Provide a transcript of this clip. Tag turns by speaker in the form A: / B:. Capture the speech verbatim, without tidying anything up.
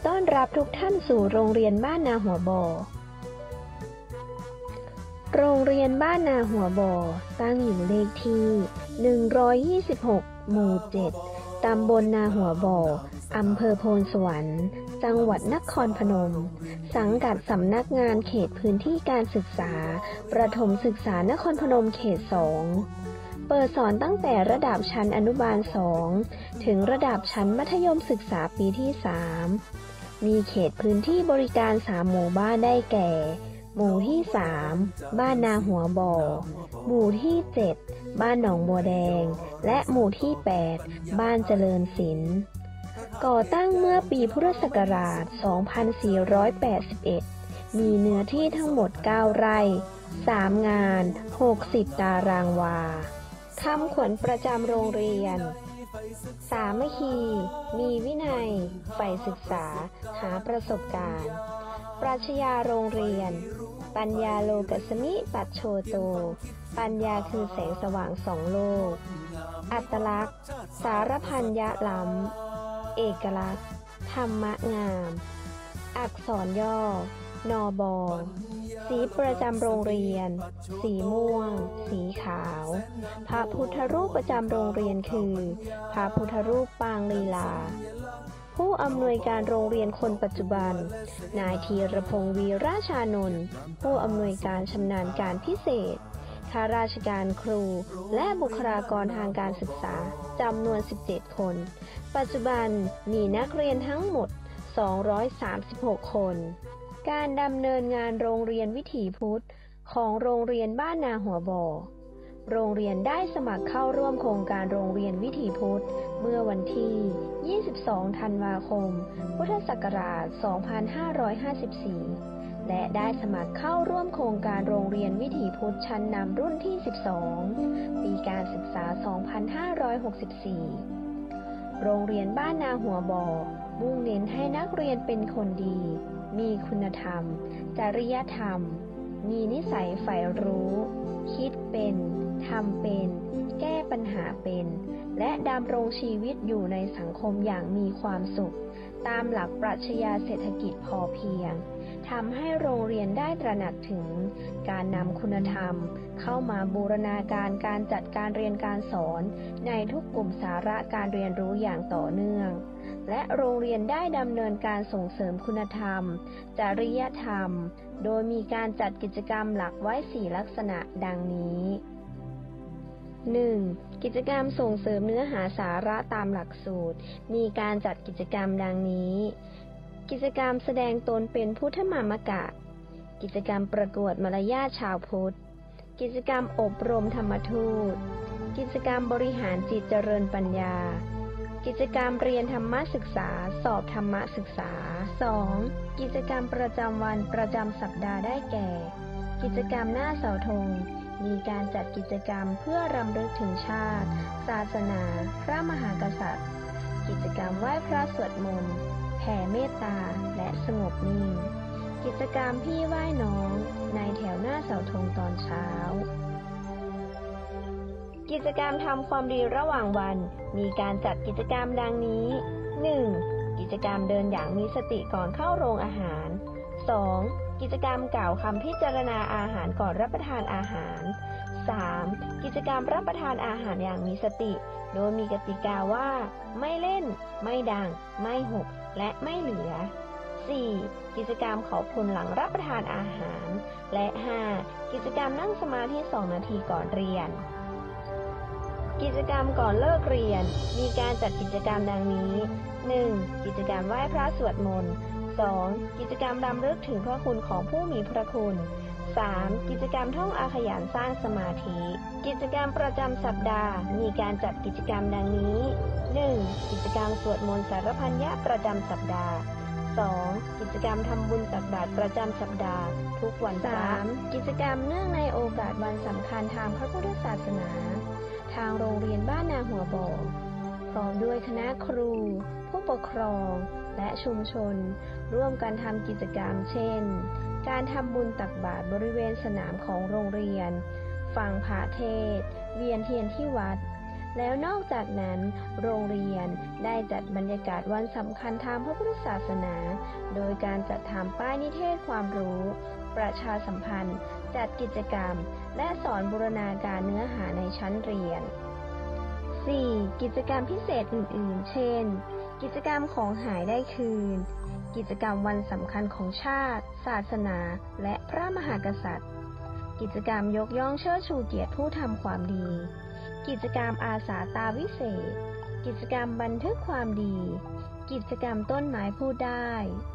A: ต้อนรับทุกท่านสู่โรงเรียนบ้านนาหัวบ่อโรงเรียนบ้านนาหัวบ่อตั้งอยู่เลขที่หนึ่งร้อยยี่สิบหกหมู่เจ็ดตำบลนาหัวบ่ออำเภอโพนสวรรค์จังหวัดนครพนมสังกัดสำนักงานเขตพื้นที่การศึกษาประถมศึกษานครพนมเขตสองเปิดสอนตั้งแต่ระดับชั้นอนุบาลสองถึงระดับชั้นมัธยมศึกษาปีที่สามมีเขตพื้นที่บริการสามหมู่บ้านได้แก่หมู่ที่สามบ้านนาหัวบ่อหมู่ที่เจ็ดบ้านหนองบัวแดงและหมู่ที่แปดบ้านเจริญศิลป์ก่อตั้งเมื่อปีพุทธศักราชสองพันสี่ร้อยแปดสิบเอ็ดมีเนื้อที่ทั้งหมดเก้าไร่สามงานหกสิบตารางวาคำขวัญประจำโรงเรียนสามัคคีมีวินัยใฝ่ศึกษาหาประสบการณ์ปรัชญาโรงเรียนปัญญาโลกัสสมิปัจโชโตปัญญาคือแสงสว่างสองโลกอัตลักษณ์สารพันยะล้ำเอกลักษณ์ธรรมะงามอักษรย่อนบสีประจำโรงเรียนสีม่วงสีขาวพระพุทธรูปประจำโรงเรียนคือพระพุทธรูปปางลีลาผู้อำนวยการโรงเรียนคนปัจจุบันนายธีรพงษ์วีราชานนท์ผู้อำนวยการชำนาญการพิเศษข้าราชการครูและบุคลากรทางการศึกษาจำนวนสิบเจ็ดคนปัจจุบันมีนักเรียนทั้งหมดสองร้อยสามสิบหกคนการดำเนินงานโรงเรียนวิถีพุทธของโรงเรียนบ้านนาหัวบ่อโรงเรียนได้สมัครเข้าร่วมโครงการโรงเรียนวิถีพุทธเมื่อวันที่ยี่สิบสองธันวาคมพุทธศักราชสองพันห้าร้อยห้าสิบสี่และได้สมัครเข้าร่วมโครงการโรงเรียนวิถีพุทธชั้นนำรุ่นที่สิบสองปีการศึกษาสองพันห้าร้อยหกสิบสี่โรงเรียนบ้านนาหัวบ่อมุ่งเน้นให้นักเรียนเป็นคนดีมีคุณธรรมจริยธรรมมีนิสัยใฝ่รู้คิดเป็นทำเป็นแก้ปัญหาเป็นและดำรงชีวิตอยู่ในสังคมอย่างมีความสุขตามหลักปรัชญาเศรษฐกิจพอเพียงทำให้โรงเรียนได้ตระหนักถึงการนำคุณธรรมเข้ามาบูรณาการการจัดการเรียนการสอนในทุกกลุ่มสาระการเรียนรู้อย่างต่อเนื่องและโรงเรียนได้ดำเนินการส่งเสริมคุณธรรมจริยธรรมโดยมีการจัดกิจกรรมหลักไว้สี่ลักษณะดังนี้ หนึ่ง. กิจกรรมส่งเสริมเนื้อหาสาระตามหลักสูตรมีการจัดกิจกรรมดังนี้กิจกรรมแสดงตนเป็นพุทธมามกะกิจกรรมประกวดมารยาทชาวพุทธกิจกรรมอบรมธรรมทูตกิจกรรมบริหารจิตเจริญปัญญากิจกรรมเรียนธรรมศึกษาสอบธรรมศึกษา สอง. กิจกรรมประจำวันประจำสัปดาห์ได้แก่กิจกรรมหน้าเสาธงมีการจัดกิจกรรมเพื่อรำลึกถึงชาติศาสนาพระมหากษัตริย์กิจกรรมไหว้พระสวดมนต์แผ่เมตตาและสงบนิ่งกิจกรรมพี่ไหว้น้องในแถวหน้าเสาธงตอนเช้ากิจกรรมทำความดีระหว่างวันมีการจัดกิจกรรมดังนี้ หนึ่ง. กิจกรรมเดินอย่างมีสติก่อนเข้าโรงอาหาร สอง. กิจกรรมกล่าวคำพิจารณาอาหารก่อนรับประทานอาหาร สาม. กิจกรรมรับประทานอาหารอย่างมีสติโดยมีกติกาว่าไม่เล่นไม่ดังไม่หกและไม่เหลือ สี่. กิจกรรมขอบคุณหลังรับประทานอาหารและ ห้า. กิจกรรมนั่งสมาธิสองนาทีก่อนเรียนกิจกรรมก่อนเลิกเรียนมีการจัดกิจกรรมดังนี้ หนึ่ง. กิจกรรมไหว้พระสวดมนต์ สอง. กิจกรรมรำลึกถึงพระคุณของผู้มีพระคุณ สาม. กิจกรรมท่องอาขยานสร้างสมาธิกิจกรรมประจำสัปดาห์มีการจัดกิจกรรมดังนี้ หนึ่ง. กิจกรรมสวดมนต์สารพันยะประจำสัปดาห์ สอง. กิจกรรมทำบุญตักบาตรประจำสัปดาห์ทุกวันพระ สาม. กิจกรรมเนื่องในโอกาสวันสำคัญทางพระพุทธศาสนาทางโรงเรียนบ้านนาหัวบ่อพร้อมด้วยคณะครูผู้ปกครองและชุมชนร่วมกันทำกิจกรรมเช่นการทำบุญตักบาตรบริเวณสนามของโรงเรียนฟังพระเทศน์เวียนเทียนที่วัดแล้วนอกจากนั้นโรงเรียนได้จัดบรรยากาศวันสำคัญทางพระพุทธศาสนา โดยการจัดทำป้ายนิเทศความรู้ ประชาสัมพันธ์ จัดกิจกรรม และสอนบูรณาการเนื้อหาในชั้นเรียน สี่. กิจกรรมพิเศษอื่นๆ เช่น กิจกรรมของหายได้คืน กิจกรรมวันสำคัญของชาติ ศาสนา และพระมหากษัตริย์ กิจกรรมยกย่องเชิดชูเกียรติผู้ทำความดี กิจกรรมอาสาตาวิเศษ กิจกรรมบันทึกความดี กิจกรรมต้นไม้พูดได้